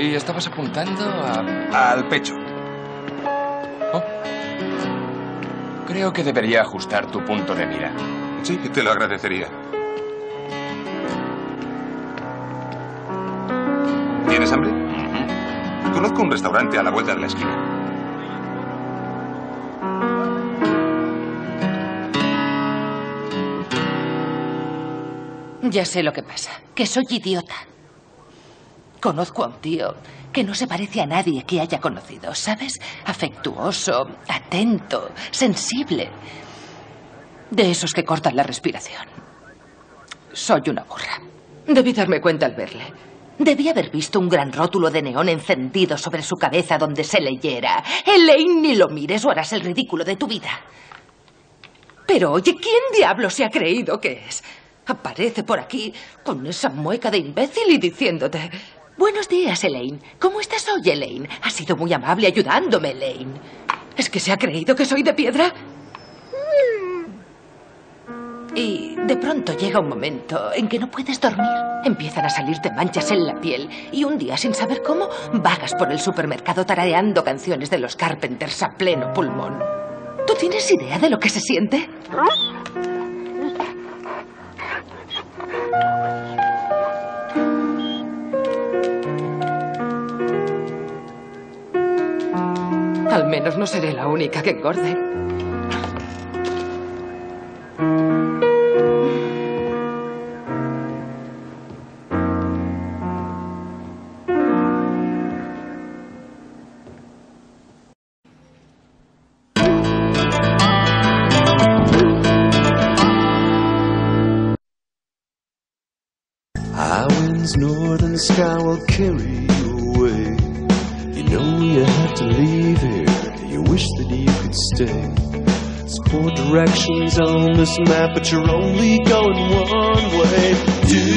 Y estabas apuntando al pecho. Oh. Creo que debería ajustar tu punto de mira. Sí, te lo agradecería. ¿Tienes hambre? Conozco un restaurante a la vuelta de la esquina. Ya sé lo que pasa, que soy idiota. Conozco a un tío que no se parece a nadie que haya conocido, ¿sabes? Afectuoso, atento, sensible. De esos que cortan la respiración. Soy una burra. Debí darme cuenta al verle. Debí haber visto un gran rótulo de neón encendido sobre su cabeza donde se leyera: Elaine, ni lo mires o harás el ridículo de tu vida. Pero oye, ¿quién diablos se ha creído que es? Aparece por aquí con esa mueca de imbécil y diciéndote: buenos días, Elaine. ¿Cómo estás hoy, Elaine? Has sido muy amable ayudándome, Elaine. ¿Es que se ha creído que soy de piedra? Y de pronto llega un momento en que no puedes dormir. Empiezan a salirte manchas en la piel y un día, sin saber cómo, vagas por el supermercado tarareando canciones de los Carpenters a pleno pulmón. ¿Tú tienes idea de lo que se siente? Al menos no seré la única que engorde. Highwind's northern sky will carry you away. You know you have to leave here. You wish that you could stay. There's 4 directions on this map, but you're only going one way. Do